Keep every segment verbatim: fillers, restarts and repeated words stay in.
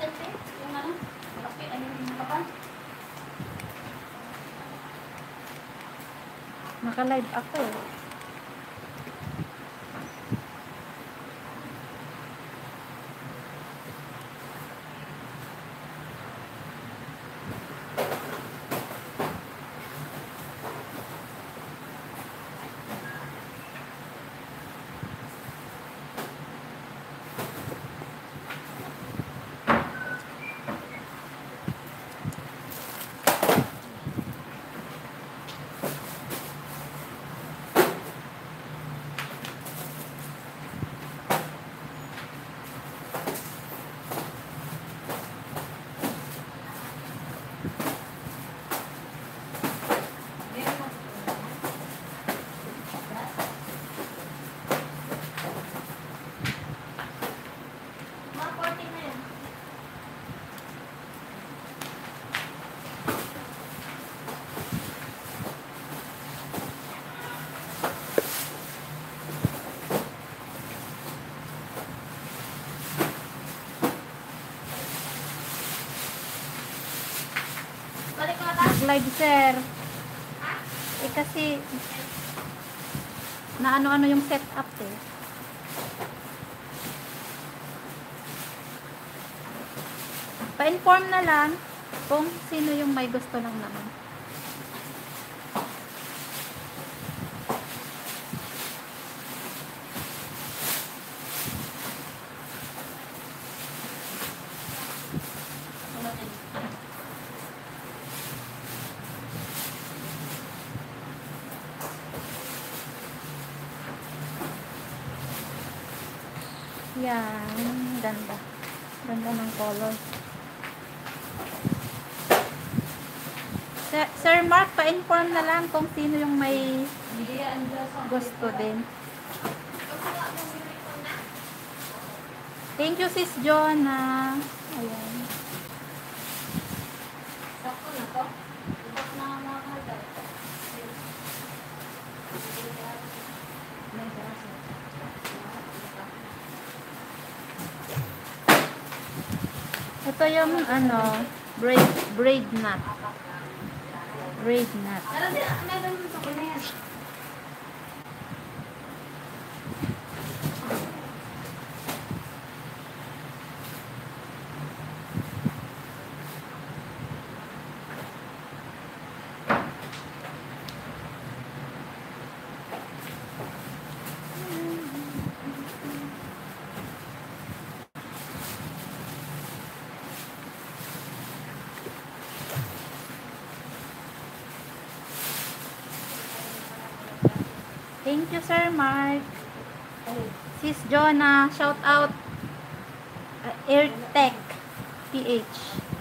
Yung ano? Malaki. Ano yung kapal? Naka-live ako eh. Mag-live sir. Eh kasi na ano-ano yung setup eh. Pa-inform na lang kung sino yung may gusto lang naman. Yan, ganda. Ganda ng color. Sir, Sir Mark, pa-inform na lang kung sino yung may gusto din. Thank you, Sis Jonah. Ayan. Sakto na to. Ibak na mga kalda. Ito yung ano, braid, braid knot. Braid knot. Meron sa kanya. Thank you, Sir Mark. Sis Jonah, shout out. Uh, Airtech P H.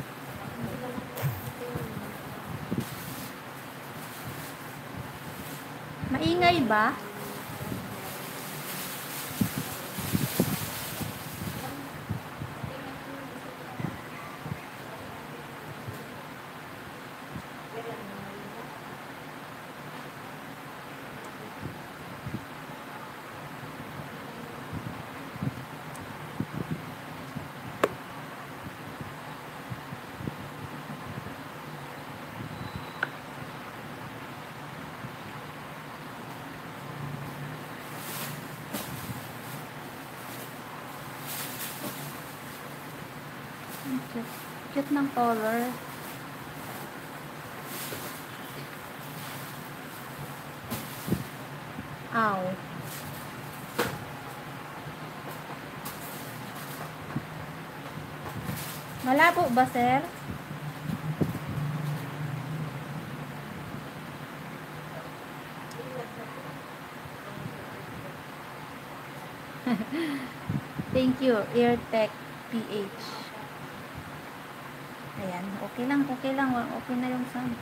Maingay ba? Cute, cute ng color. Ow. Malabo ba, sir? Thank you, Airtech P H. Ayan, okay lang, okay lang. Okay na yung sound.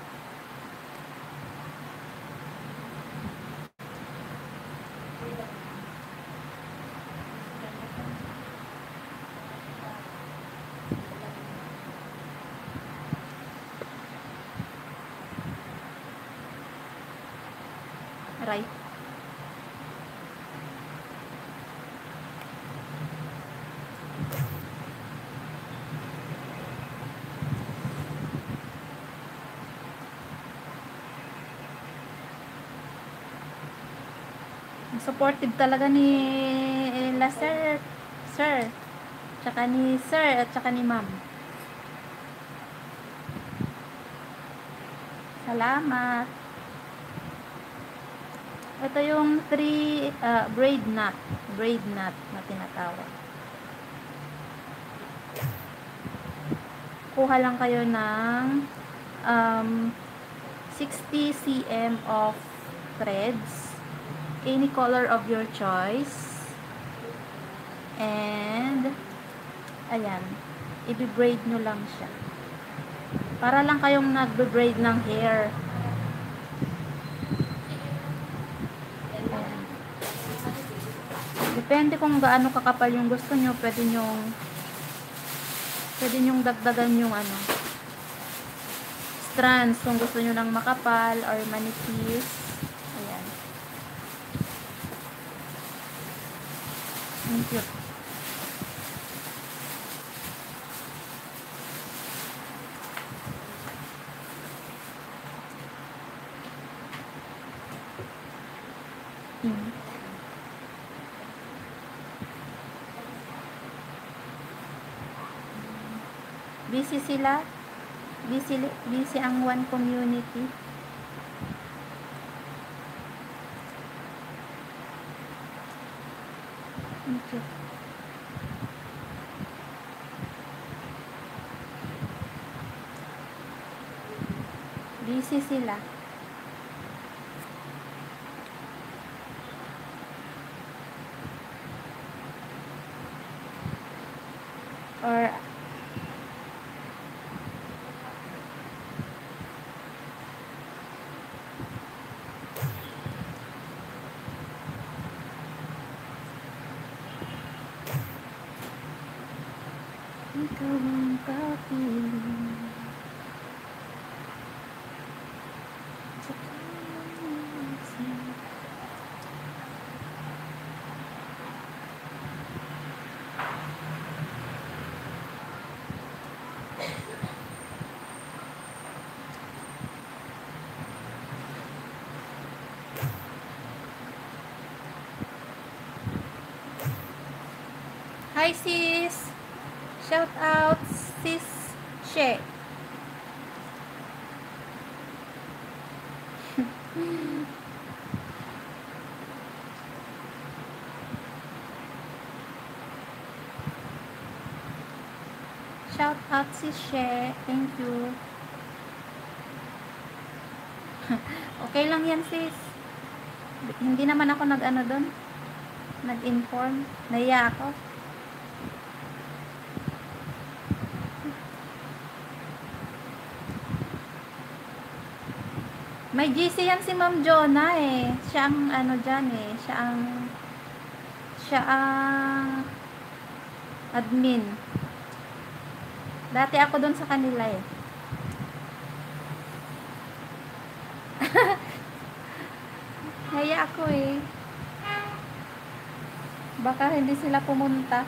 Right. Supportive talaga ni la sir, sir, tsaka ni sir, at tsaka ni ma'am. Salamat. Ito yung three uh, braid knot, braid knot na tinatawag. Kuha lang kayo ng um, sixty centimeters of threads, any color of your choice, and ayan, i-braid nyo lang siya para lang kayong nagbe-braid ng hair. Ayan. Depende kung gaano kakapal yung gusto nyo, pwede nyong pwede nyong dagdagan yung ano strands kung gusto nyo ng makapal or manipis. Ayan. Thank you. Hmm. Busy sila. Busy, busy ang one community. Thank you. Busy sila. Or ikaw ang kapiling sa kanyang. Hi sis! Shout out sis She. Shout out sis She. Thank you. Okay lang yan sis. Hindi naman ako nag-ano doon. Nag-inform. Naiya ako. May G C yan si Ma'am Jonah eh. Siya ang ano dyan eh. Siya ang siya ang admin. Dati ako doon sa kanila eh. Naya ako eh. Baka hindi sila pumunta.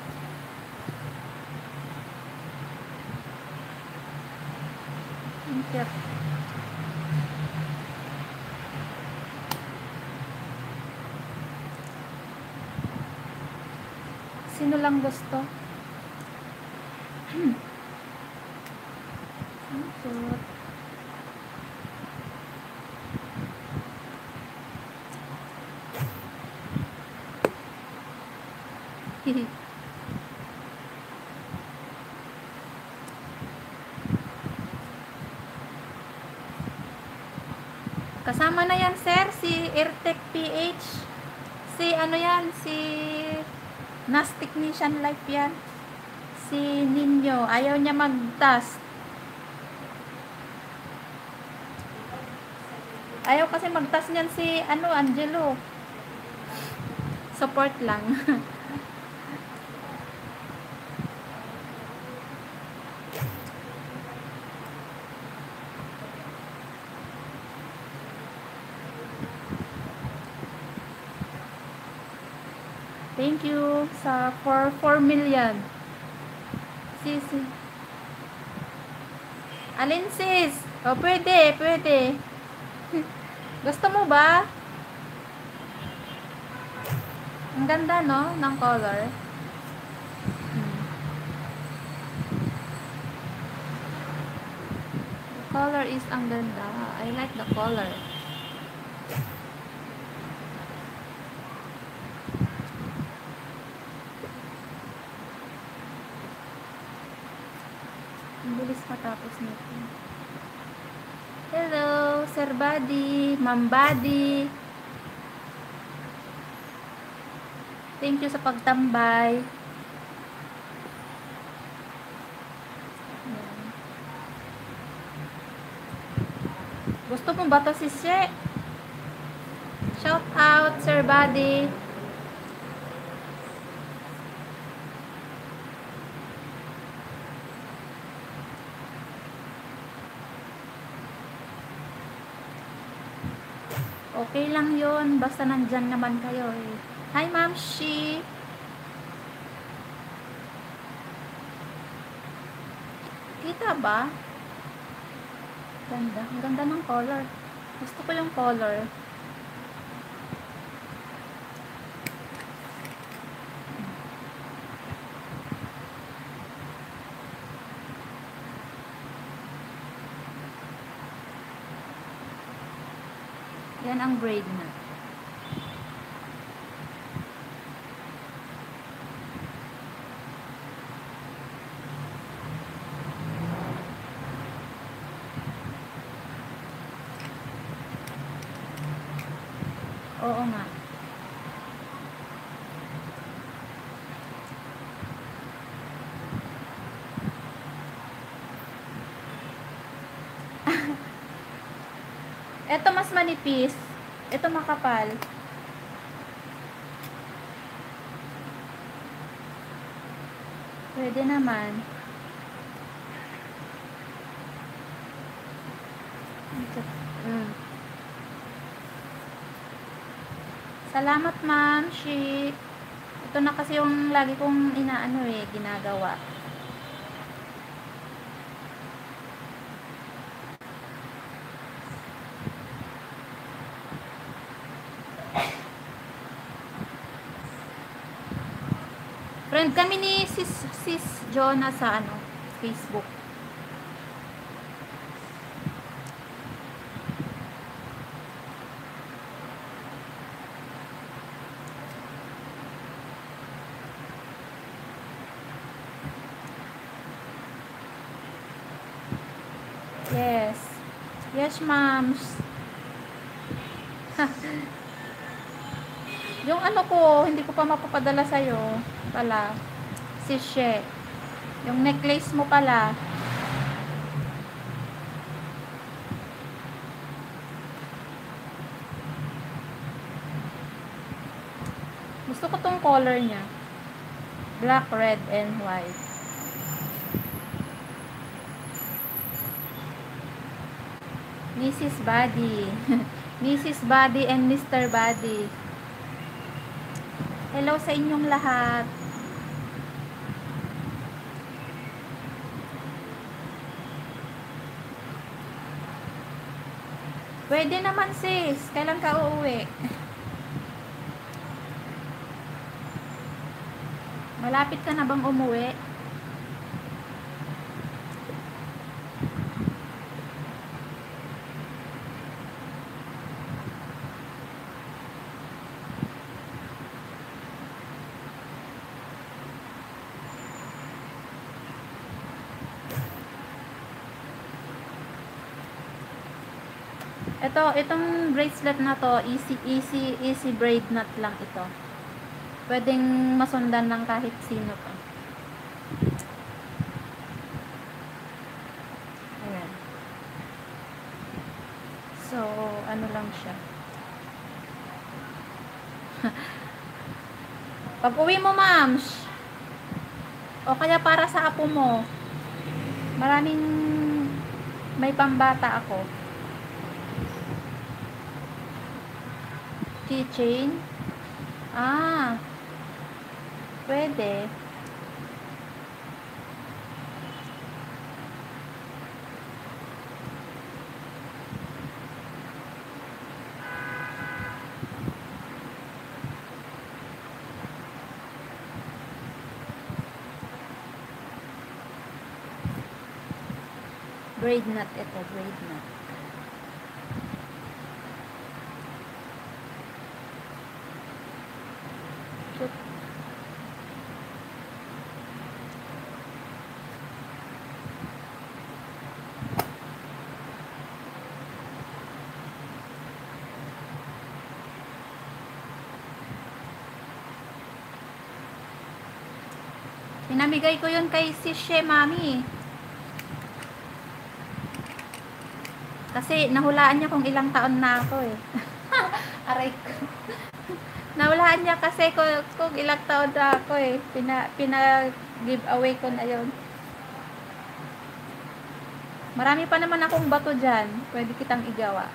Thank you. Sino lang gusto? Hmm. Ang cute. Kasama na yan, sir, si Airtech P H. Si ano yan, si Nas Technician Life yan. Si Ninyo, ayaw niya mag-task. Ayaw kasi mag-task niyan si ano, Angelo. Support lang. Thank you sa for four million. Sis. Alin sis? O pwede, pwede. Gusto mo ba? Ang ganda, no? Ng color. Hmm. The color is ang ganda. I like the color. Ang bilis matapos nito. Hello, Sir Buddy, Ma'am Buddy. Thank you sa pagtambay. Ayan. Gusto mo ba to si She? Shout out, Sir Buddy. Okay lang yun. Basta nandyan naman kayo eh. Hi, Ma'am Shi. Kita ba? Ganda. Ang ganda ng color. Gusto ko yung color. Yan ang braid na. Oo nga. Ito mas manipis. Ito makapal. Pwede naman. Mm. Salamat, Ma'am Shi. Ito na kasi yung lagi kong inaano eh, ginagawa. Friend kami ni sis, sis Jonah sa ano, Facebook. Yes. Yes, moms. Yung ano ko, hindi ko pa mapapadala sa'yo. Pala. Si She. Yung necklace mo pala. Gusto ko tong color niya. Black, red, and white. Missus Buddy. Missus Buddy and Mister Buddy. Hello sa inyong lahat. Pwede naman sis. Kailan ka uuwi? Malapit ka na bang umuwi? Ito, itong bracelet na to, easy, easy, easy braid knot lang ito. Pwedeng masundan ng kahit sino pa. Ayan. So, ano lang siya. Pag uwi mo, ma'ams, o kaya para sa apo mo, maraming may pambata ako. Keychain. Ah. Pwede. Braid knot ito, braid knot. Cute. Pinamigay ko yun kay si She, mami. Kasi nahulaan niya kung ilang taon na ako eh. Aray ko. Nahulaan niya kasi kung, kung ilang taon na ako eh. Pina, pina give away ko na yun. Marami pa naman akong bato dyan. Pwede kitang igawa.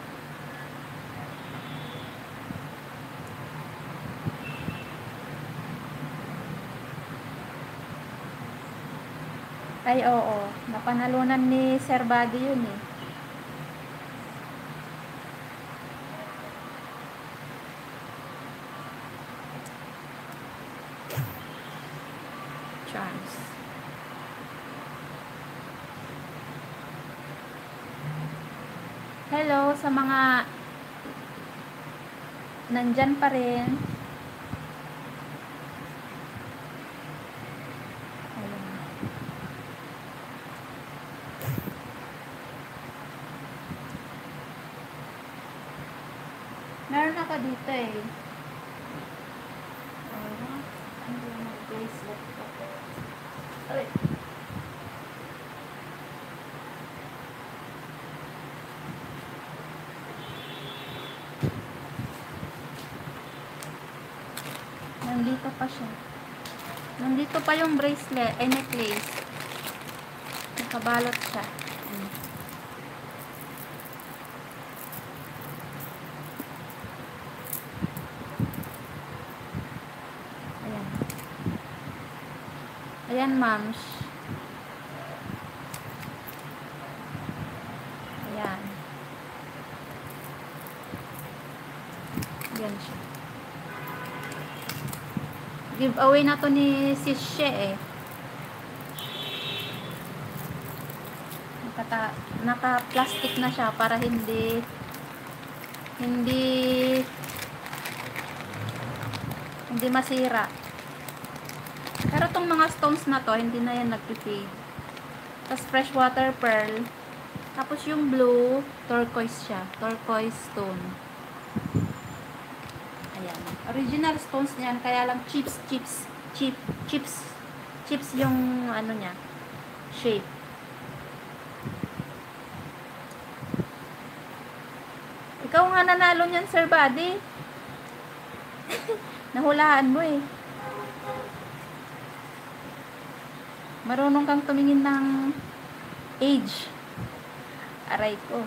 Ay, oo. Napanalunan ni Sir Buddy yun eh. Charms. Hello sa mga nandyan pa rin. Meron ako dito eh. Oh, ano yung bracelet ko? Ay. Nandito pa siya. Nandito pa yung bracelet, ay necklace. Nakabalot siya. Hmm. Ayan, mams. Ayan. Ayan siya. Giveaway na to ni Sis She eh. Nakata, naka-plastic na siya para hindi hindi hindi masira. Pero tong mga stones na to, hindi na yan nag-fade. Tapos freshwater pearl. Tapos yung blue, turquoise siya. Turquoise stone. Ayan. Original stones niyan, kaya lang chips, chips, chip, chips, chips yung ano niya, shape. Ikaw nga nanalo niyan, Sir Buddy. Nahulaan mo eh. Marunong kang tumingin ng age. Aray ko.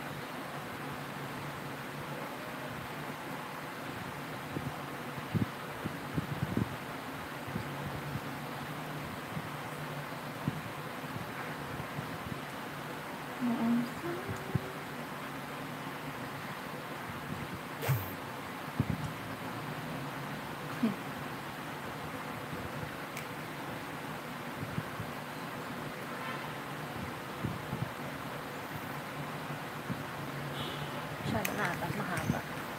Masyado na ata, mahaba.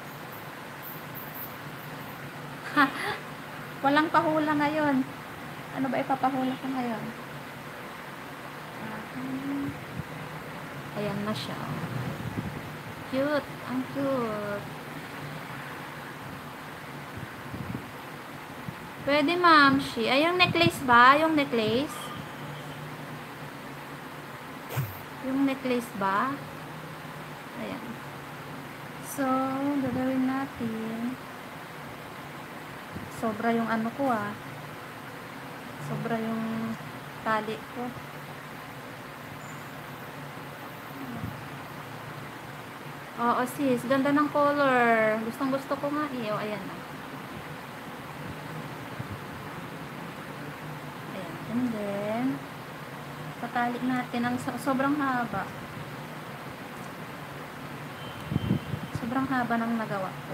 Ha, walang pahula ngayon. Ano ba ipapahula ko ngayon? Ayan na siya. Cute. Ang cute. Pwede, ma'am. She. Ay, yung necklace ba? Yung necklace? Yung necklace ba? Ayan. So, gagawin natin. Sobra yung ano ko ah. Sobra yung tali ko. Oo sis, ganda ng color. Gustong gusto ko nga eh. O, ayan na. Ayan. And then, patali natin. Ang so sobrang haba. Sobrang haba ng nagawa ko.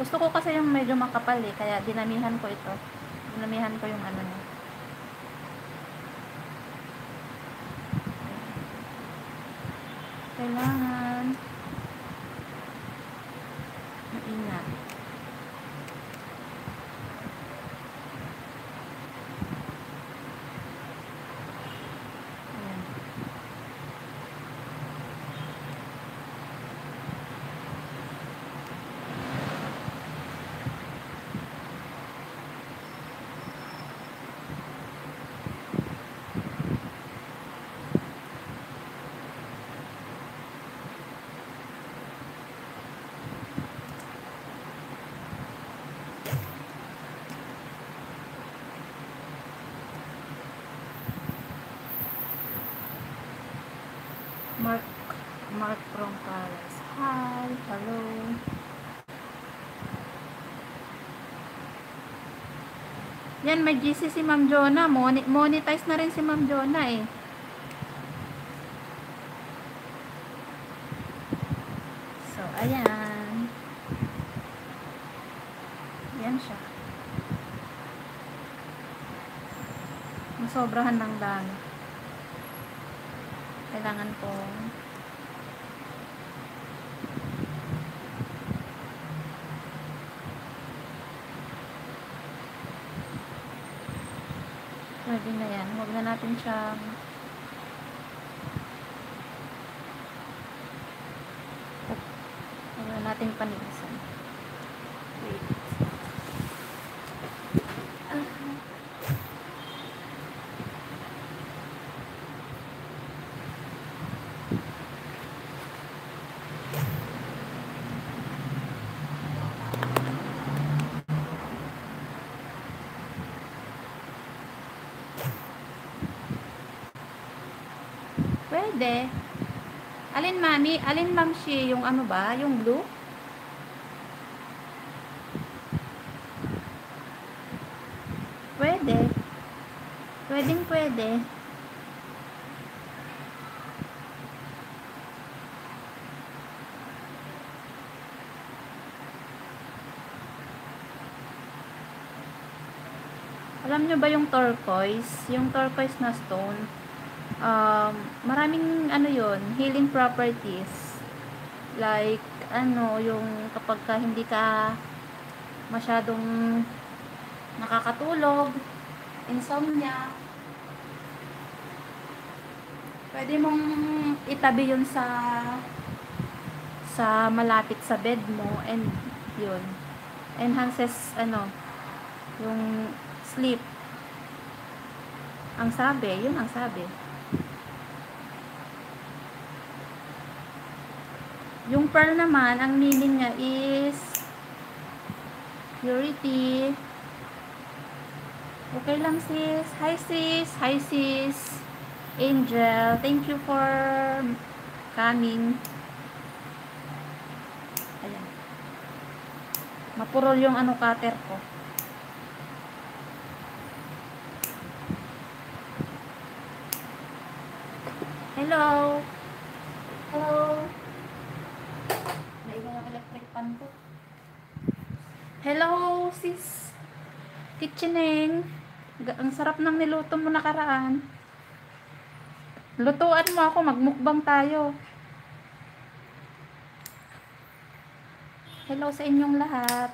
Gusto ko kasi yung medyo makapal eh, kaya dinamihan ko ito. Dinamihan ko yung ano niya. Kailangan maingat. Ayan. Mark Mark Roncalas. Hi, hello. Yan, may G C si Ma'am Jonah. Moni monetize na rin si Ma'am Jonah eh. So, ayan. Yan siya. Masobrahan ng dami. Kailangan ko pwede na yan. Huwag na natin siyang huwag na natin panigasan. Wait. Ah. Pwede. Alin mami? Alin ma'am si yung ano ba? Yung blue? Pwede. Pwedeng pwede. Alam nyo ba yung turquoise? Yung turquoise na stone. Um, maraming ano yun, healing properties. Like, ano, yung kapag ka hindi ka masyadong nakakatulog, insomnia, pwede mong itabi yun sa sa malapit sa bed mo, and yun enhances ano yung sleep. Ang sabi, yun ang sabi. Yung pearl naman, ang meaning niya is purity. Okay lang sis. Hi sis. Hi sis. Angel. Thank you for coming. Ayan. Mapurol yung ano cutter ko. Hello. Hello. Naiba yung electric pan ko. Hello sis. Kitcheneng. Ang sarap ng niluto mo nakaraan. Lutuan mo ako, magmukbang tayo. Hello sa inyong lahat.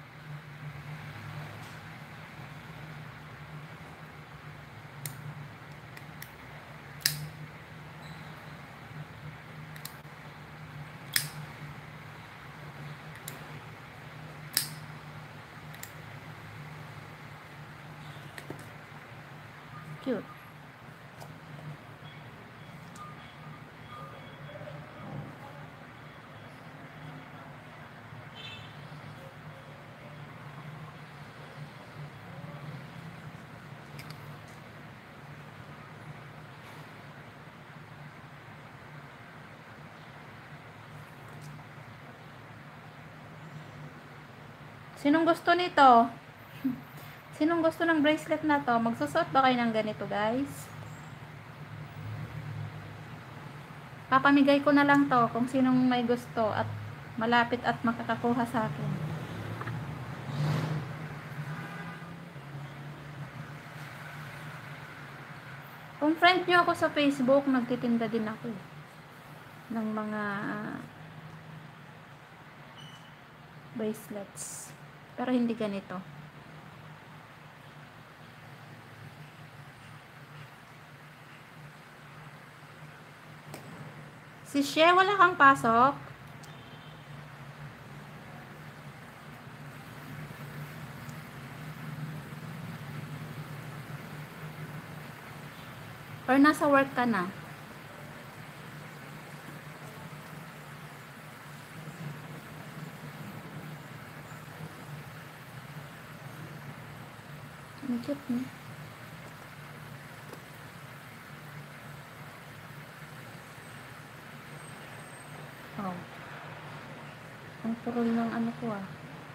Cute. Sinong gusto nito? Sinong gusto ng bracelet na to? Magsusuot ba kayo ng ganito, guys? Papamigay ko na lang to kung sinong may gusto at malapit at makakakuha sa akin. friend nyo ako sa Facebook, nagtitinda din ako eh, ng mga bracelets. Pero hindi ganito. Si She, wala kang pasok? Or nasa work ka na? Ang cute niya. Oh. Ang purol ng ano ko ah.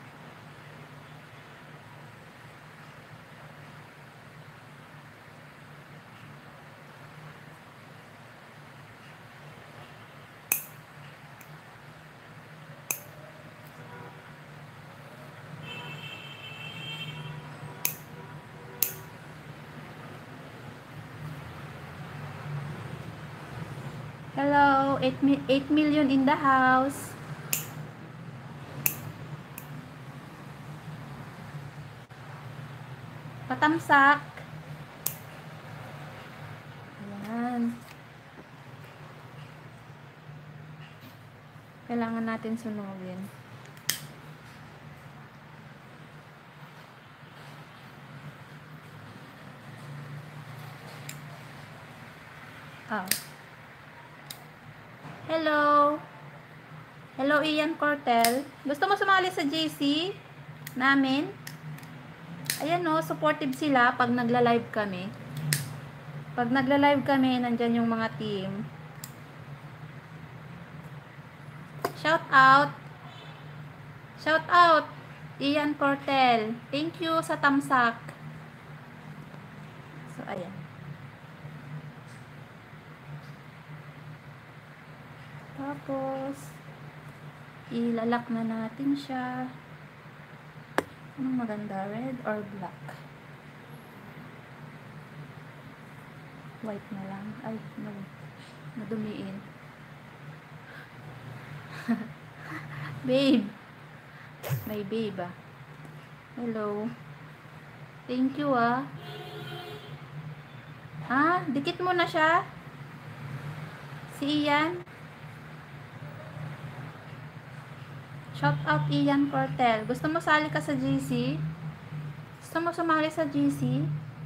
Hello, eight, mi eight million in the house. Patamsak. Ayan. Kailangan natin sunugin. Oh. Hello. Hello, Ian Cortel. Gusto mo sumali sa J C namin? Ayan no, supportive sila pag nagla-live kami. Pag nagla-live kami, nandyan yung mga team. Shout out. Shout out. Ian Cortel. Thank you sa tamsak. So, ayan. Tapos, ilalak na natin siya. Anong maganda? Red or black? White na lang. Ay, no. Nadumiin. Babe. May babe ah. Hello. Thank you ah. Ah, dikit mo na siya. Si Ian. Shout out Ian Cortel. Gusto mo sali ka sa G C? Gusto mo sumali sa G C?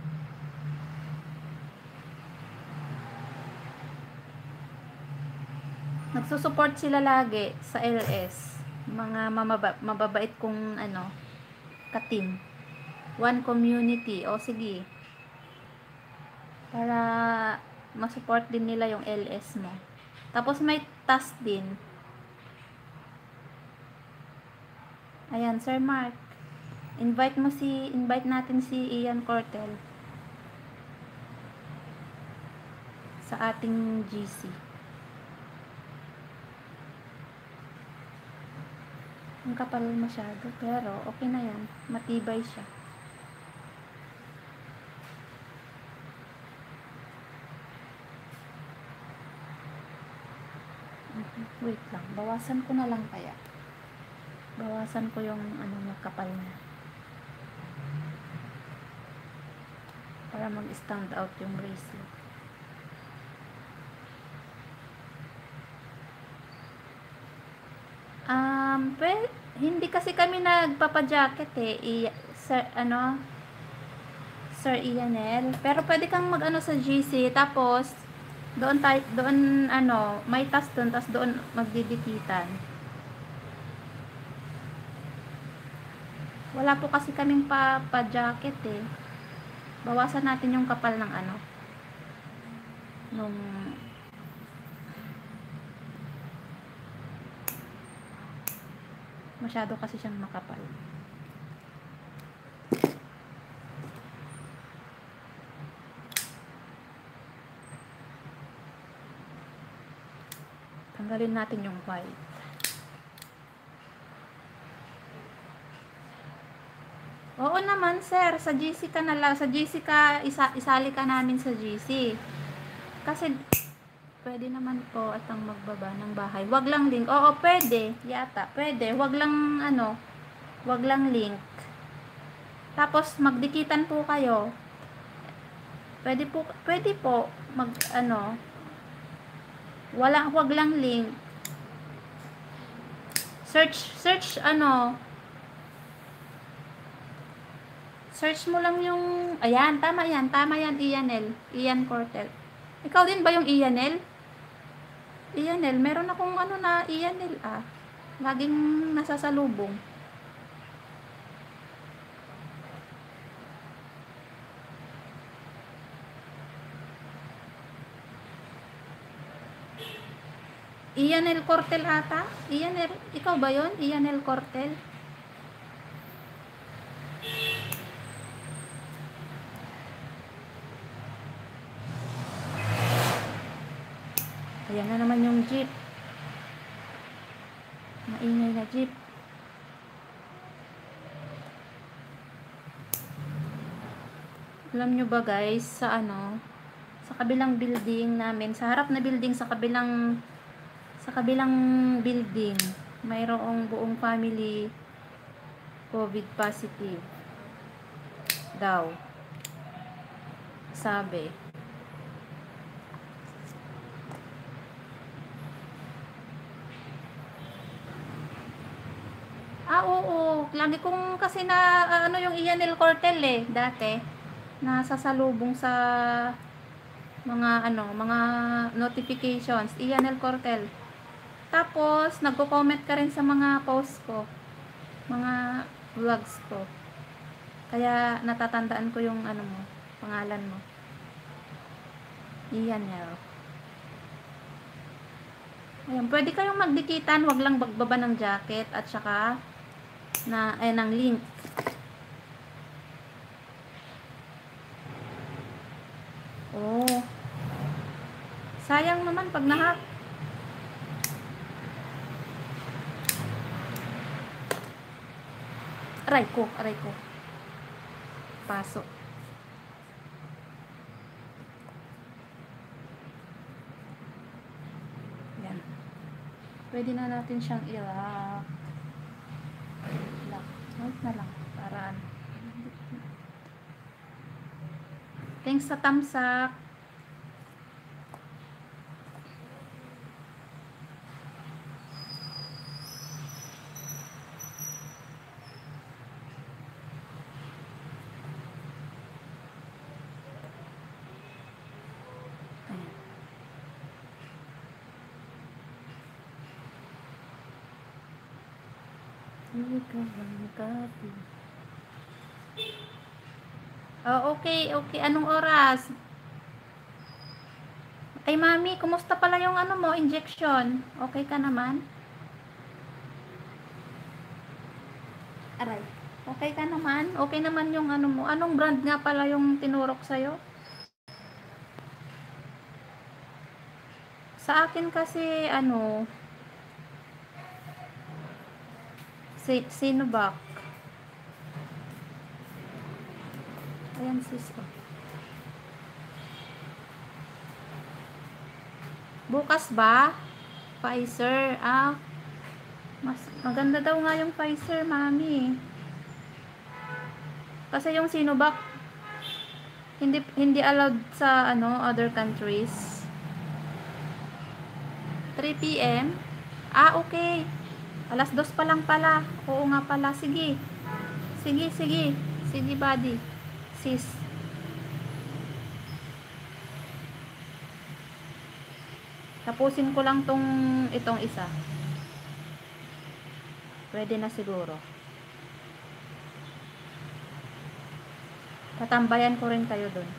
Nagsusupport sila lagi sa L S. Mga mamaba, mababait kong ano, ka-team. One community. O sige. Para masupport din nila yung L S mo. Tapos may task din. Ayan, Sir Mark. Invite mo si, invite natin si Ian Cortel sa ating G C. Ang kapal masyado, pero okay na yan. Matibay siya. Wait lang, bawasan ko na lang kaya. Bawasan ko yung ano niya, kapal niya. Para mag-stand out yung bracelet. Um, well, hindi kasi kami nagpapa-jacket eh. I, sir, ano, Sir Ianel. Pero pwede kang mag-ano sa G C, tapos, doon tayo, doon, ano, may task doon, tapos doon magdidikitan. Wala po kasi kaming pa, pa-jacket eh. Bawasan natin yung kapal ng ano. Nung masyado kasi siyang makapal. Tanggalin natin yung white. Oo naman, sir. Sa G C ka na lang. Sa G C ka, isa, isali ka namin sa G C. Kasi, pwede naman po atang magbaba ng bahay. Wag lang link. Oo, pwede. Yata, pwede. Wag lang, ano, wag lang link. Tapos, magdikitan po kayo. Pwede po, pwede po, mag, ano, wala, wag lang link. Search, search, ano, search mo lang yung, ayan, tama yan, tama yan, Ianel, Ian Cortel. Ikaw din ba yung Ianel? Ianel, meron akong ano na Ianel, ah. Laging nasasalubong. Ianel Cortel ata? Ianel, ikaw ba yon? Ianel Cortel? Ayan na naman yung jeep. Maingay na jeep. Alam nyo ba guys, sa ano, sa kabilang building namin, sa harap na building, sa kabilang sa kabilang building, mayroong buong family COVID positive daw. Sabi. Ah, oo. Lagi kong kasi na, ah, ano yung Ianel Cortel eh, dati. Nasasalubong sa mga, ano, mga notifications. Ianel Cortel. Tapos, nagko-comment ka rin sa mga post ko. Mga vlogs ko. Kaya, natatandaan ko yung, ano mo, pangalan mo. Ianel. Ayan, pwede kayong magdikitan, wag lang bagbaba ng jacket at saka na ay ng link. Oh. Sayang naman pag nahack. Aray ko, aray ko. Pasok. Yan. Pwede na natin siyang i-lock. Lock. Lock na lang. Para ano. Thanks sa tamsak. Oh, okay, okay. Anong oras? Ay, mami, kumusta pala yung ano mo, injection? Okay ka naman? Aray. Okay ka naman? Okay naman yung ano mo. Anong brand nga pala yung tinurok sa'yo? Sa akin kasi, ano, si, Sinovac. Ayan, sis. Bukas ba? Pfizer. Ah, mas maganda daw nga yung Pfizer, mami. Kasi yung Sinovac, hindi hindi allowed sa ano other countries. three p m Ah, okay. Alas dos pa lang pala. Oo nga pala. Sige. Sige, sige. Sige, buddy. Sis. Tapusin ko lang tong itong isa. Pwede na siguro. Tatambayan ko rin kayo dun.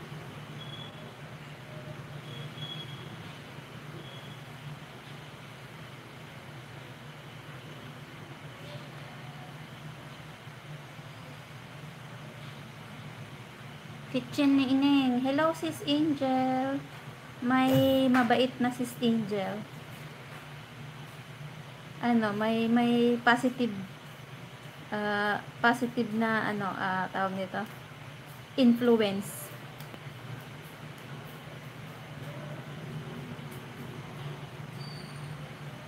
Kitchen ni Ineng. Hello, sis Angel. May mabait na sis Angel. Ano, may may positive uh, positive na ano, uh, tawag nito, influence.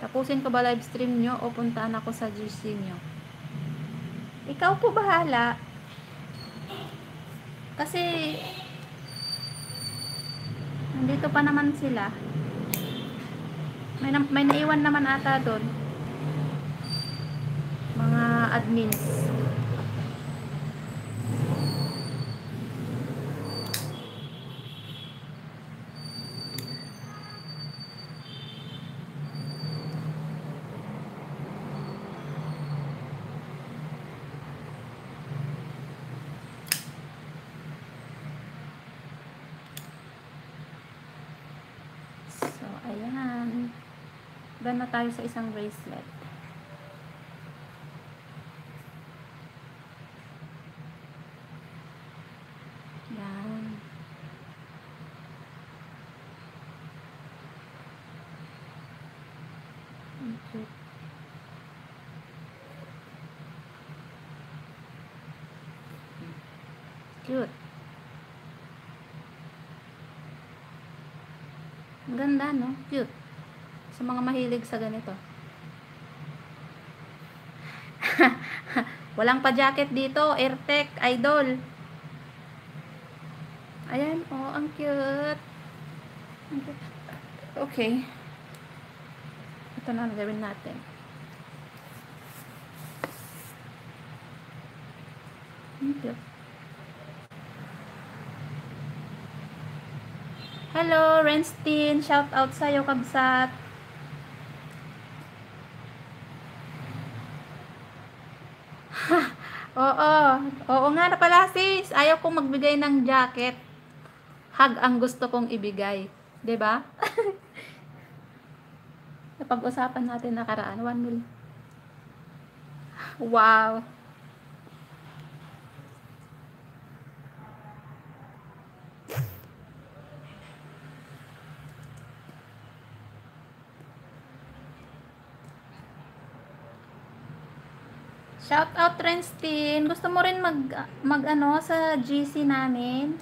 Tapusin ko ba live stream nyo o puntaan ako sa G C nyo? Ikaw po bahala. Kasi nandito pa naman sila. May, na, may naiwan naman ata doon. Mga admins. So, ayan. Done na tayo sa isang bracelet. Yan. Okay. Cute. Ang ganda, no? Cute. Sa mga mahilig sa ganito. Walang pa-jacket dito. Airtech, idol. Ayan, oh, ang cute. Okay. Ito na ang gawin natin. Ang cute. Hello, Renstein. Shout out sa'yo, kabsat. Oo. Oo nga na pala, sis. Ayaw kong magbigay ng jacket. Hug ang gusto kong ibigay. 'Di ba? Napag-usapan natin nakaraan. one mil. Wow. Shout out Renstein. Gusto mo rin mag mag ano sa G C namin?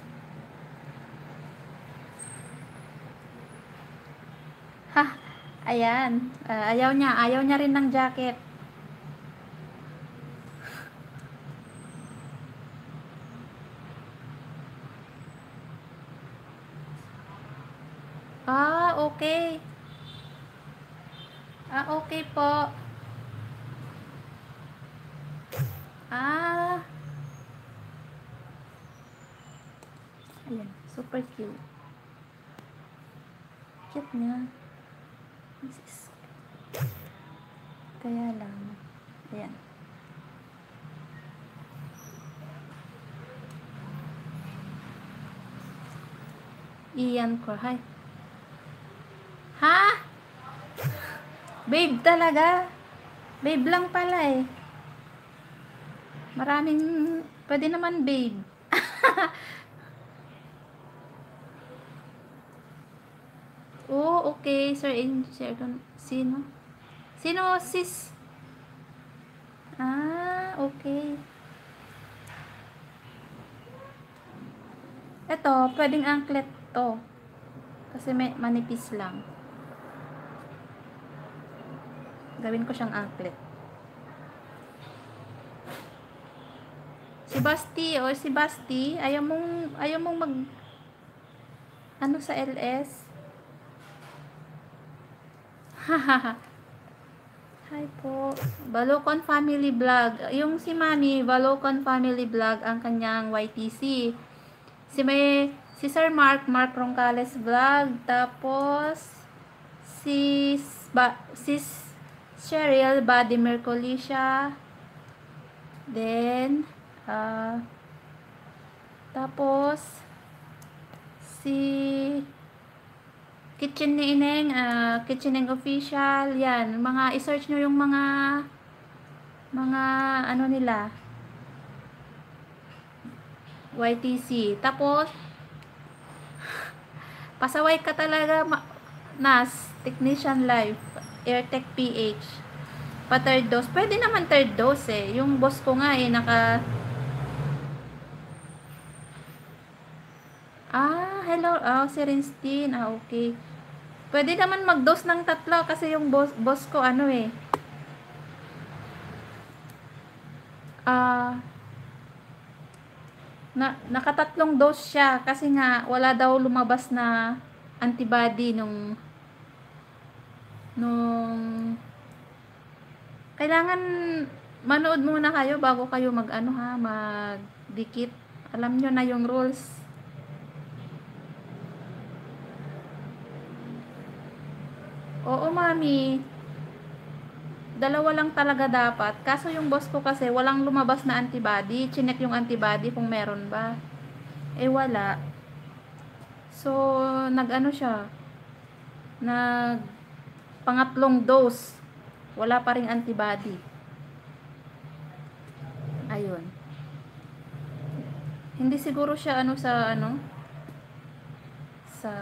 Ha, ayan. Uh, ayaw niya, ayaw niya rin ng jacket. Ah, okay. Ah, okay po. Ah. Ayan, super cute. Cute niya. This is... Kaya lang. Ayan. Iyan ko. Hi. Ha? Babe talaga. Babe lang pala eh. Maraming, pwede naman babe. Oh, okay. Sir, share ko. Sino? Sino, sis? Ah, okay. Ito, pwedeng anklet to. Kasi may manipis lang. Gawin ko siyang anklet. Si Basti, o si Basti, ayaw mong, ayaw mong mag, ano sa L S? Hahaha. Hi po. Balocon Family Vlog. Yung si Mami, Balocon Family Vlog, ang kanyang Y T C. Si may, si Sir Mark, Mark Roncales Vlog. Tapos, si, ba, si Cheryl Body Mercolisha. Then, Uh, tapos si Kitchen ni Ineng, uh, Kitchening Official, yan, mga i-search nyo yung mga mga ano nila Y T C. Tapos pasaway ka talaga, Nas Technician Life, Airtech P H, pa third dose. Pwede naman third dose eh. Yung boss ko nga eh naka Ah, hello. Oh, si Renstein. Ah, okay. Pwede naman mag-dose ng tatlo kasi yung boss, boss ko ano eh. Ah, na nakatatlong dose siya kasi nga wala daw lumabas na antibody nung nung kailangan manood muna kayo bago kayo mag-ano ha, magdikit. Alam nyo na yung rules. Oo, mami. Dalawa lang talaga dapat. Kaso yung boss ko kasi walang lumabas na antibody. Chinek yung antibody kung meron ba. Eh wala. So, nag-ano siya. Nag pangatlong dose. Wala pa ring antibody. Ayun. Hindi siguro siya ano sa ano sa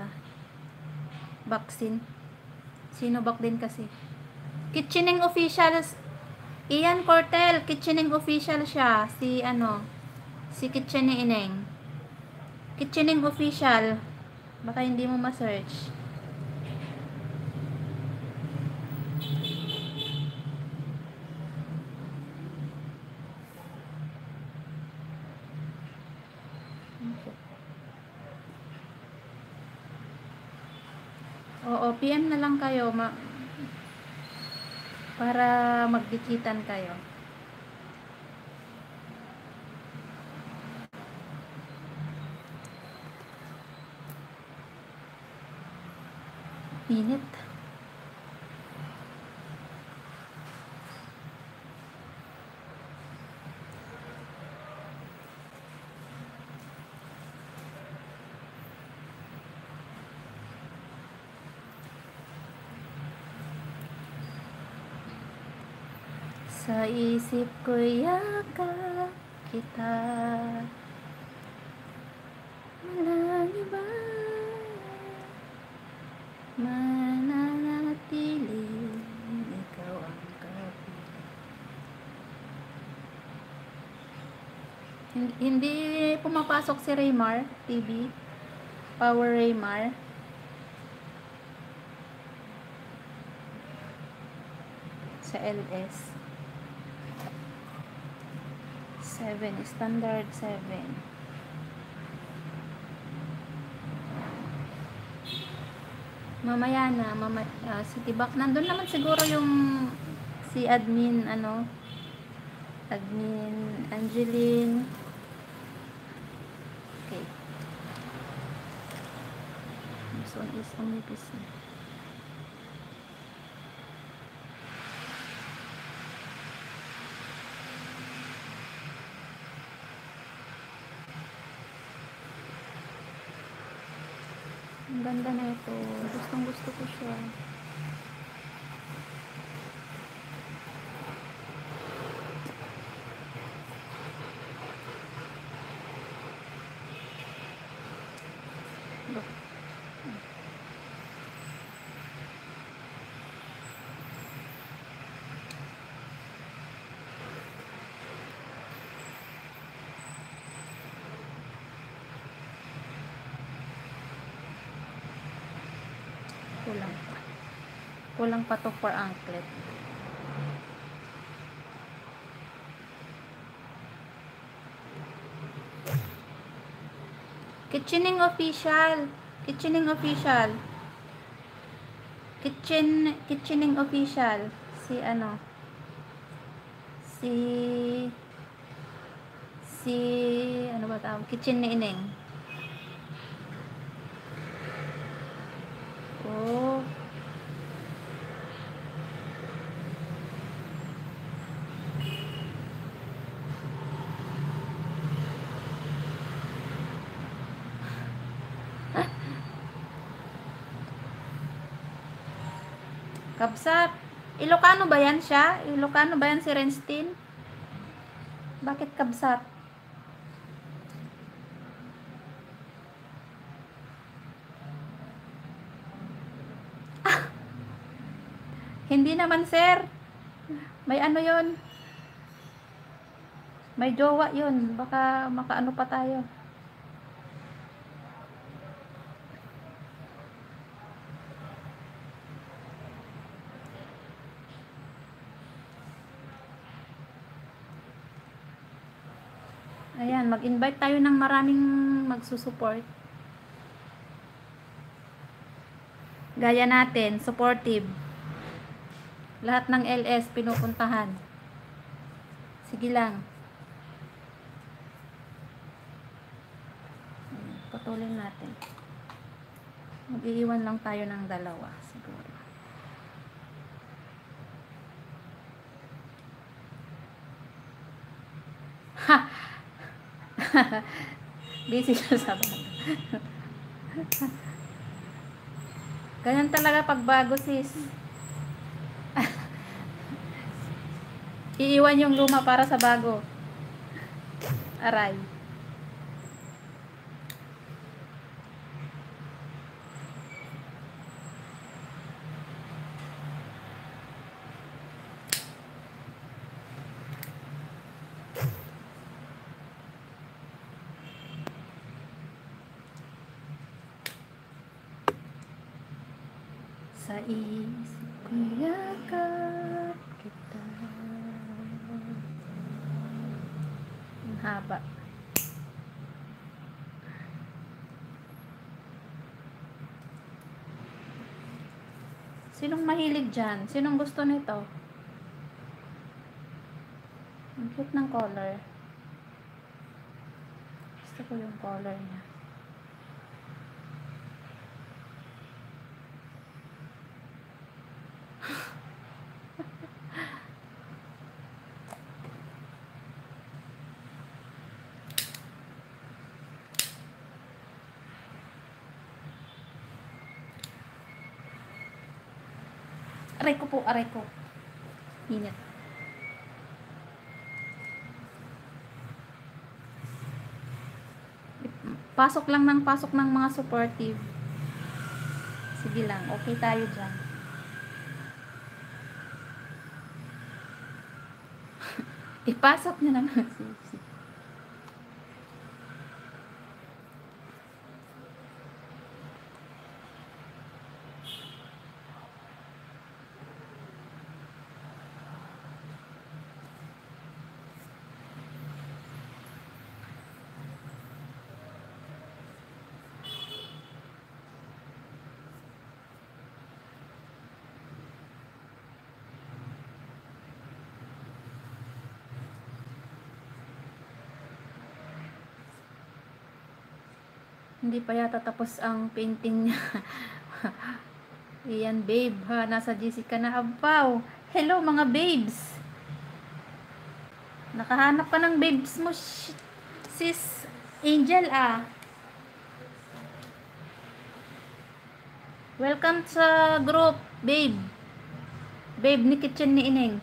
vaccine. Sinovac din kasi. Kitchening officials. Ian Cortel, kitchening official siya. Si ano, si Kitchening Ineng. Kitchening official. Baka hindi mo ma-search. Oo, P M na lang kayo ma para magdikitan kayo. Init. Sa isip ko yakap kita, malagi ba mananatili, ikaw ang kapiling. Hindi, hindi pumapasok si Raymar T V, Power Raymar. Sa L S seven, standard seven. Mamaya na, mama, uh, si Tibak. Nandun naman siguro yung si admin, ano, admin Angeline. Okay. This one is only P C. Ang ganda na ito. Gustong gusto ko siya. Look. Kulang pa. Kulang pa to for anklet. Kitchening official. Kitchening official. Kitchen, kitchening official. Si ano? Si si ano ba tawag? Kitchen ni Ineng. Oh. Kabsat. Ilocano ba yan siya? Ilocano ba yan si Renstein? Bakit kabsat? Ah! Hindi naman, sir. May ano yun? May jowa yun. Baka makaano pa tayo. Ayan, mag-invite tayo ng maraming magsusupport. Gaya natin, supportive. Lahat ng L S pinupuntahan. Sige lang. Ayan, putulin natin. Mag-iiwan lang tayo ng dalawa siguro. Ha! Busy ka sa bago. Ganyan talaga pag bago, sis. Iiwan yung luma para sa bago. Aray. Sa isip ko yakap kita. Ang haba. Sinong mahilig dyan? Sinong gusto nito? Ang cute ng color. Gusto ko yung color niya. Aray ko po, aray ko. Init. Pasok lang ng pasok ng mga supportive. Sige lang, okay tayo dyan. Ipasok nyo naman. Hindi pa yata tapos ang painting niya. Iyan, babe, ha? Nasa Jessica na abaw. Hello, mga babes. Nakahanap ka ng babes mo, sis Angel, ah. Welcome sa group, babe. Babe ni Kitchen ni Ineng.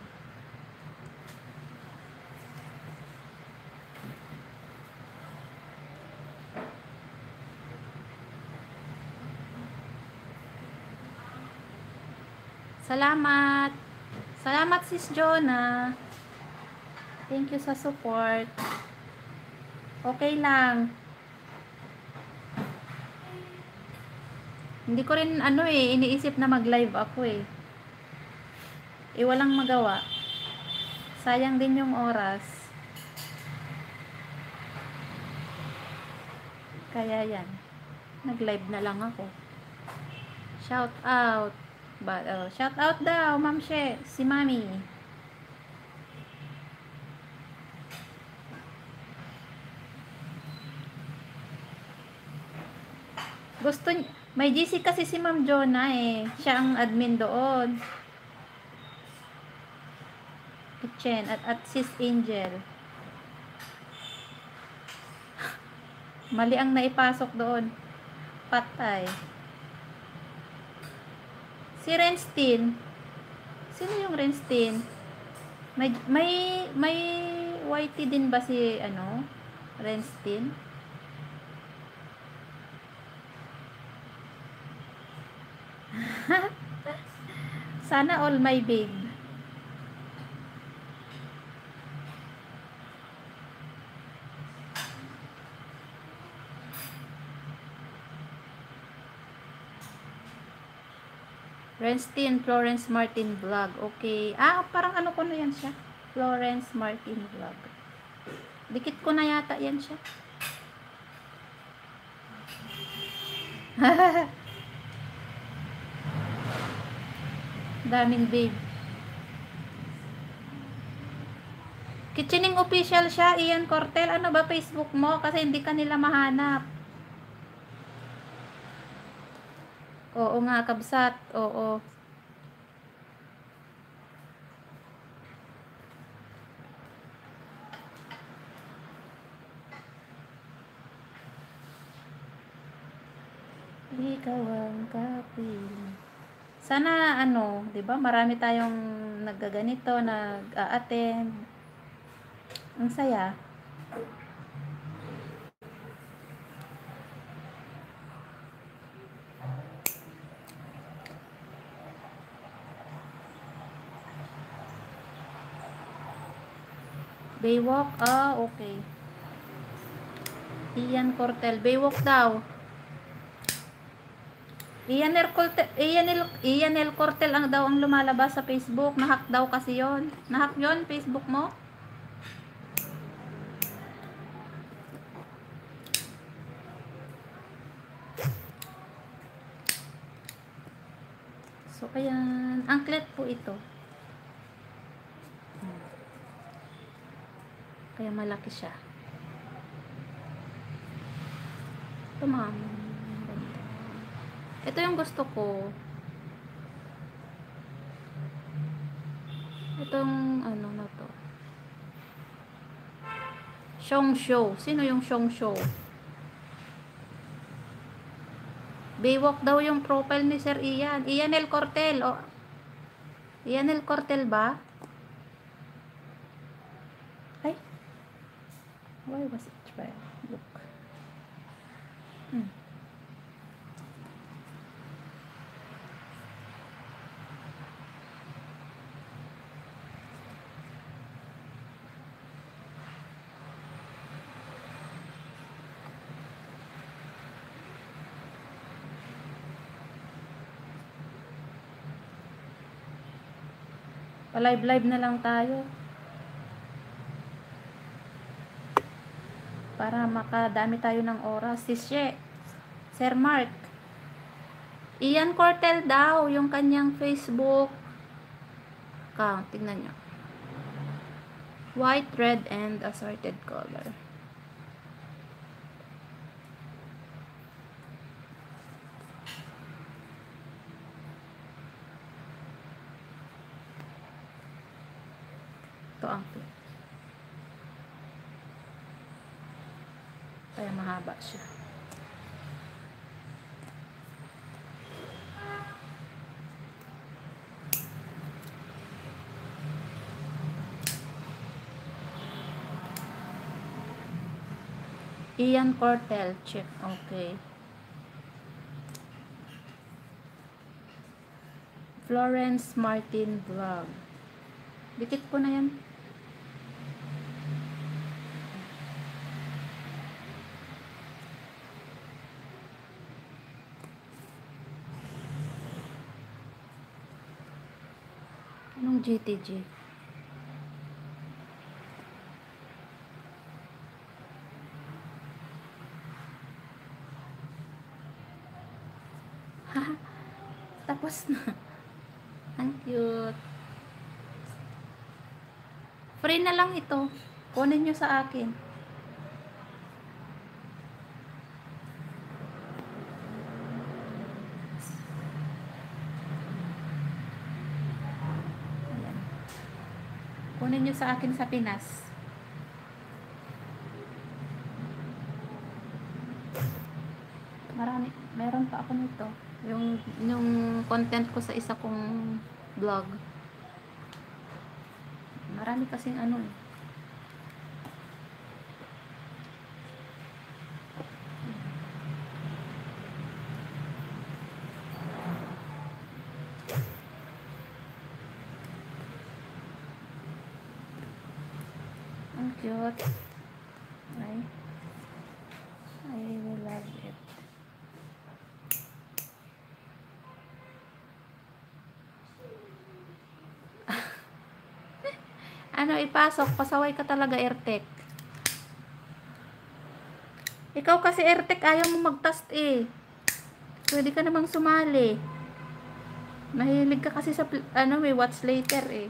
Salamat. Salamat, sis Jonah. Thank you sa support. Okay lang. Hindi ko rin ano eh, iniisip na mag-live ako eh. Eh, walang magawa. Sayang din yung oras. Kaya yan. Nag-live na lang ako. Shout out. But, oh, shout out daw, Ma'am She, si Mami. Gusto, may G C kasi si Ma'am Jonah eh. Siya ang admin doon. Kitchen at, at sis Angel. Mali ang naipasok doon. Patay. Si Renstein. Sino yung Renstein? May may may Y T din ba si ano? Renstein? Sana all my babe. Renstein, Florence Martin Vlog. Okay. Ah, parang ano ko na yan siya. Florence Martin Vlog. Dikit ko na yata yan siya. Daming babe. Kitchening official siya, Ian Cortel. Ano ba Facebook mo? Kasi hindi ka nila mahanap. Oo nga, kabsat. Oo. Ikaw ang kapiling. Sana ano, 'di ba? Marami tayong naggaganito, nag-a-attend. Ang saya. Baywalk? Ah, okay. Ian Cortel. Baywalk daw. Ian El Cortel, Ian El, Ian El Cortel ang daw ang lumalabas sa Facebook. Nahack daw kasi yon. Nahack yon Facebook mo? So, ayan. Angklet po ito. Kaya malaki siya. Ito, ma'am. Ito yung gusto ko. Itong, ano na to. Shong Show. Sino yung Shong Show? Baywalk daw yung profile ni Sir Ian. Ian El Cortel. O, Ian El Cortel ba? Ay. Why was it try? Look. Hmm. Pa-live-live na lang tayo. Para makadami tayo ng oras. Si She, Sir Mark. Ian Cortel daw, yung kanyang Facebook account. Tignan nyo. White, red, and assorted color. Ito ang clip. Kaya mahaba siya. Ian Cortel, check. Okay. Florence Martin Vlog. Dikit ko na yan. Anong G T G? Tapos na. Ang cute. Free na lang ito. Kunin nyo sa akin. Ayan. Kunin nyo sa akin sa Pinas. Marami. Meron pa ako nito. Yung, yung content ko sa isa kong vlog. Marami kasing ano eh. Ang cute. Ay. I will love it. Ano, ipasok. Pasaway ka talaga, Ertek. Ikaw kasi, Ertek, ayaw mo mag-tast eh. Pwede ka namang sumali. Mahilig ka kasi sa, ano eh, watch later eh.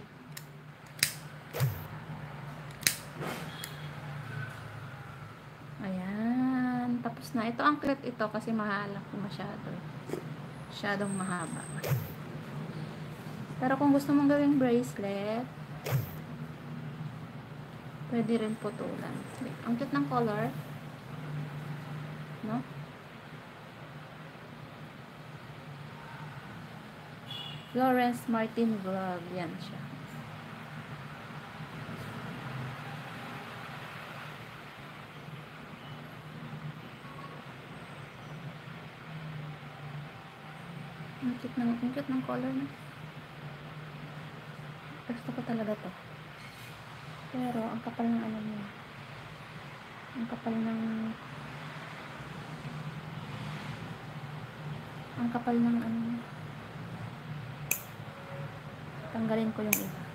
Ayan. Tapos na. Ito ang cute ito kasi mahalak ko masyado eh. Masyadong mahaba. Pero kung gusto mong gawing bracelet, pwede rin putulan. Ang cute ng color. No? Florence Martin Vlog. Yan siya. Ang cute ng, ang cute ng color na. Gusto ko talaga to. Pero, ang kapal ng ano niya. Ang kapal ng ang kapal ng ano niya. Tanggalin ko yung iba.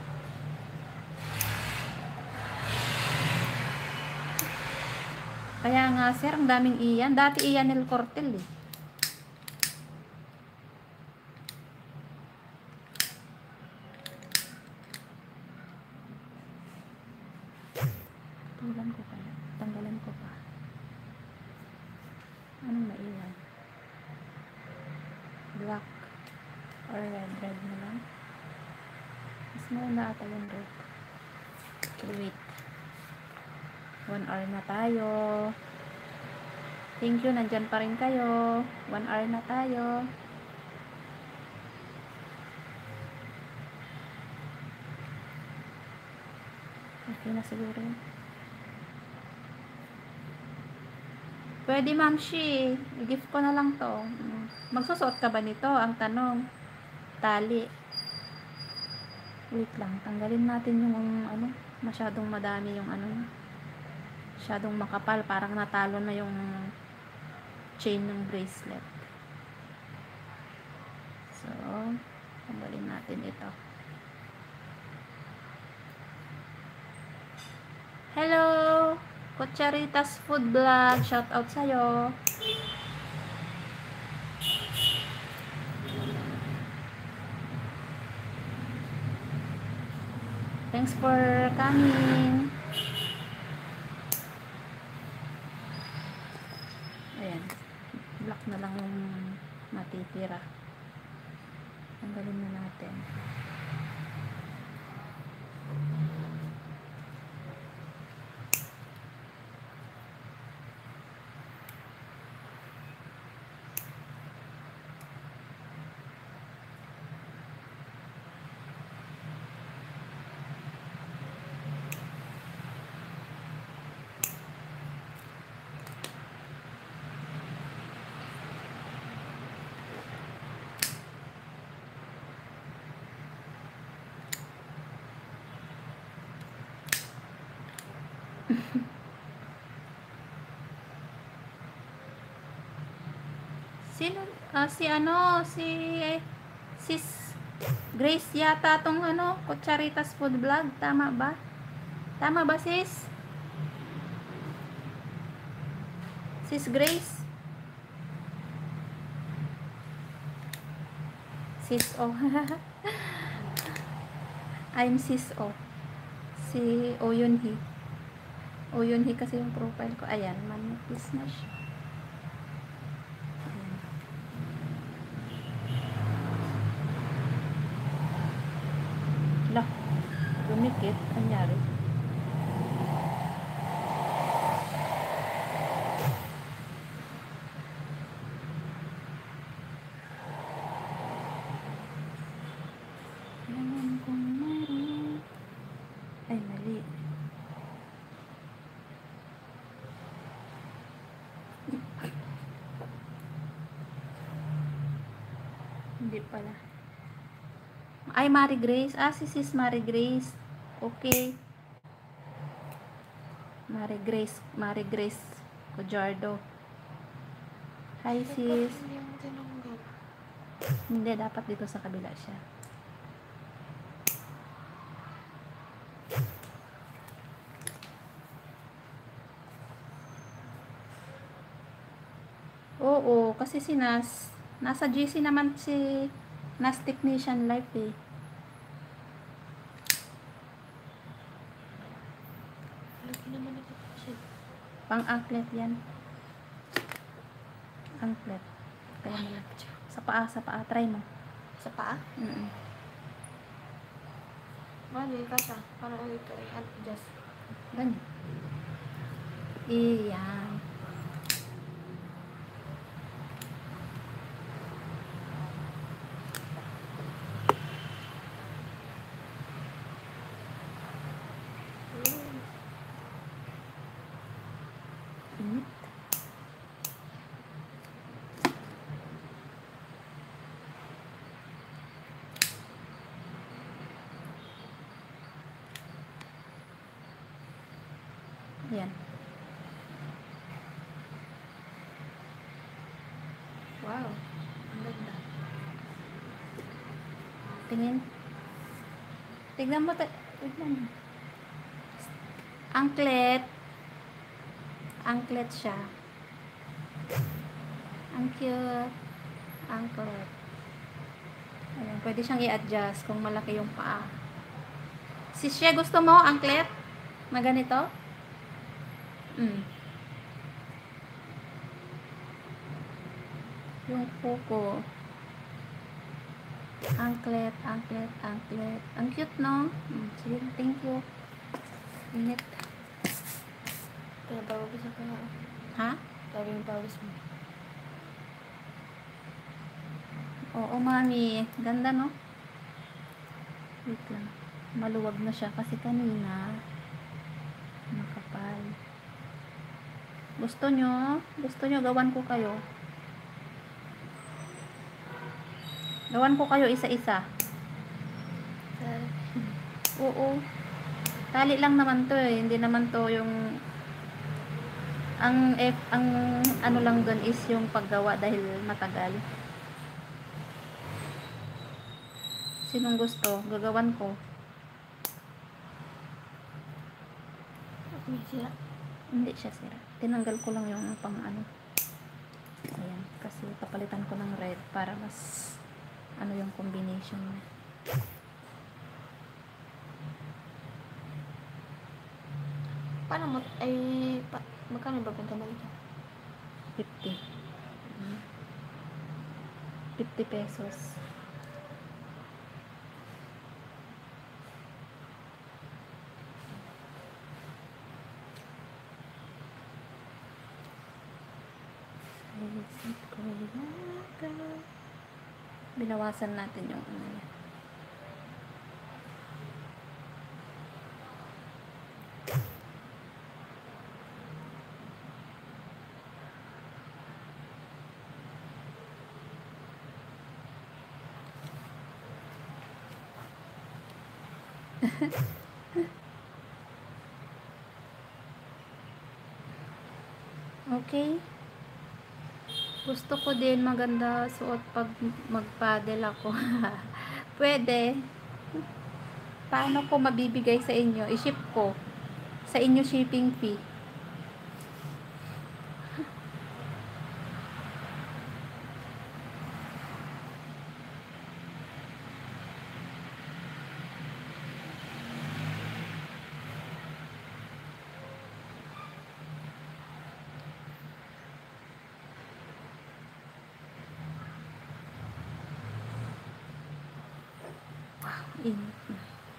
Kaya nga, sir, ang daming iyan. Dati iyan nil Cortel eh. Tanggalan ko pa. Tanggalan ko pa. Anong maiwan? Black or red? Red na lang. Mas maganda ata yung red. Wait. One hour na tayo. Thank you. Nandyan pa rin kayo. One hour na tayo. Okay na siguro. Pwede, Ma'am Shi. I-gift ko na lang to. Magsusuot ka ba nito? Ang tanong. Tali. Wait lang. Tanggalin natin yung ano. Masyadong madami yung ano. Masyadong makapal. Parang natalo na yung chain ng bracelet. So, tanggalin natin ito. Hello! Kutsaritas Food Vlog. Shout out sa'yo. Thanks for coming. Ayan. Black na lang yung matitira. Tanggalin na natin. Sino? Ah, si ano? Si Sis Grace yata tong ano, Kutsaritas Food Vlog. Tama ba? Tama ba, sis? Sis Grace? Sis O. I'm Sis O. Si Oyunhi. Oyunhi kasi yung profile ko. Ayan, manipis na siya. Lah, dumikit. Anyari. Alam kong meron. Ay, mali. Hindi pala. Ay, Mary Grace. Ah, si Sis Mary Grace. Okay. Mary Grace. Mary Grace Cojardo. Hi, sis. Hindi, dapat dito sa kabila siya. kasi si Nas, nasa G C naman si Nas Technician Life eh. Lagi naman ito. Shit. Pang anklet yan. Anklet. Kaya malaki. Sa paa, sa paa. Try mo. Sa paa? Mm-mm. Ano yung kasha? Parang ulit ko ay adjust. Ganyan. Iyan. Init. Ayan. Wow. Ang ganda. Tingin. Tignan mo. ta- Tignan mo. Anklet. Anklet siya. Ang cute. Anklet. Ayan. Pwede siyang i-adjust kung malaki yung paa. Si Shea, gusto mo anklet? Na ganito? Mm. Yung kuko. Anklet, anklet, anklet. Ang cute, no? Mm, sige, thank you. Init. Kaya pawis ako nga. Ha? Sabi yung pawis mo. Oo, mami. Ganda, no? Wait lang. Maluwag na siya kasi kanina makapal. Gusto nyo? Gusto nyo gawan ko kayo? Gawan ko kayo isa-isa. Sorry. Oo. Tali lang naman to eh. Hindi naman to yung ang F, ang ano lang dun is yung paggawa dahil matagal. Sinong gusto? Gagawan ko. May sira. Hindi siya sira. Tinanggal ko lang yung pang ano. Ayan. Kasi papalitan ko ng red para mas ano yung combination niya. Paano mo, ay, pa, magkano ba benta mo ito? fifty. Mm. fifty pesos. Binawasan natin yung ano yan. Okay. Gusto ko din maganda suot pag mag-paddle ako. Pwede. Paano ko mabibigay sa inyo? I-ship ko. Sa inyo shipping fee. Init na.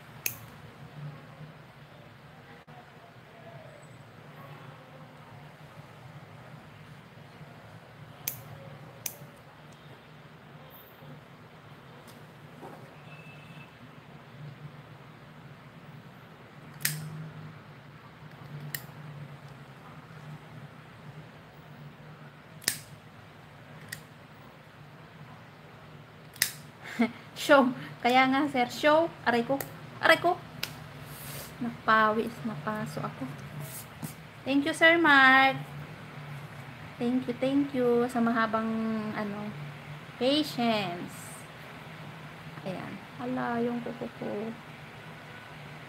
Show. Kaya nga, sir, show. Aray ko. Aray ko. Napawis. Napaso ako. Thank you, Sir Mark. Thank you, thank you sa mahabang, ano, patience. Ayan. Hala, yung kuko ko.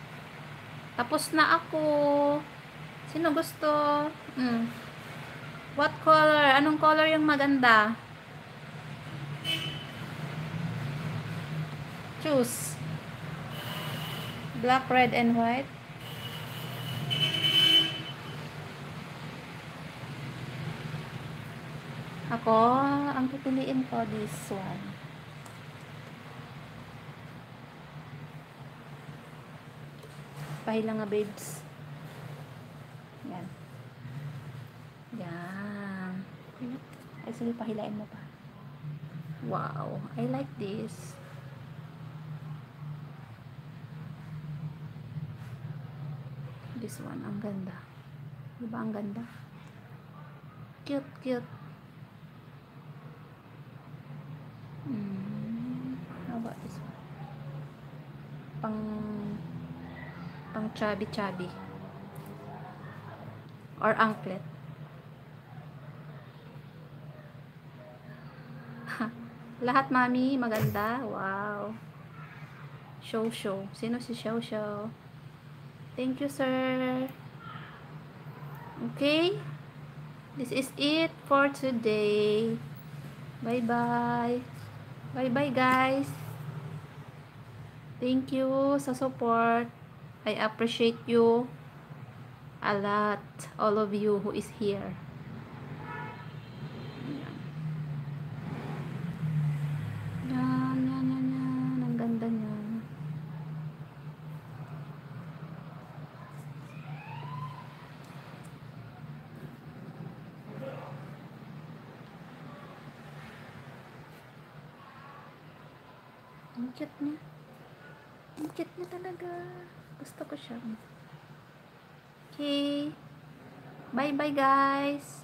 Tapos na ako. Sino gusto? Mm. What color? Anong color yung maganda? Choose. Black, red, and white. Ako, ang pipiliin ko this one. Pahila nga, babes. Yan. Yan. Ay, sige, pahilain mo pa. Wow, I like this. This one, ang ganda. Diba ang ganda? Cute, cute. Hmm. How about this one? Pang pang chubby chubby. Or anklet. Lahat, mami, maganda. Wow. Show show. Sino si Show Show? Thank you, sir. Okay. This is it for today. Bye-bye. Bye-bye, guys. Thank you sa support. I appreciate you a lot. All of you who is here. Yan, yan, yan, yan. Ang ganda niya. Ang cute niya. Ang cute niya talaga. Gusto ko siya. Okay. Bye-bye, guys.